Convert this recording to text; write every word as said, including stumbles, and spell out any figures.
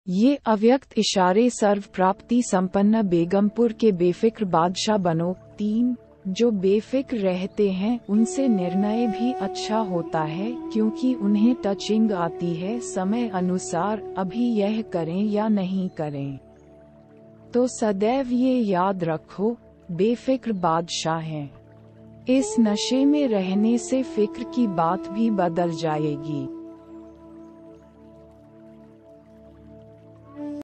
ये अव्यक्त इशारे सर्व प्राप्ति संपन्न बेगमपुर के बेफिक्र बादशाह बनो। तीन, जो बेफिक्र रहते हैं उनसे निर्णय भी अच्छा होता है, क्योंकि उन्हें टचिंग आती है समय अनुसार, अभी यह करें या नहीं करें। तो सदैव ये याद रखो, बेफिक्र बादशाह हैं। इस नशे में रहने से फिक्र की बात भी बदल जाएगी।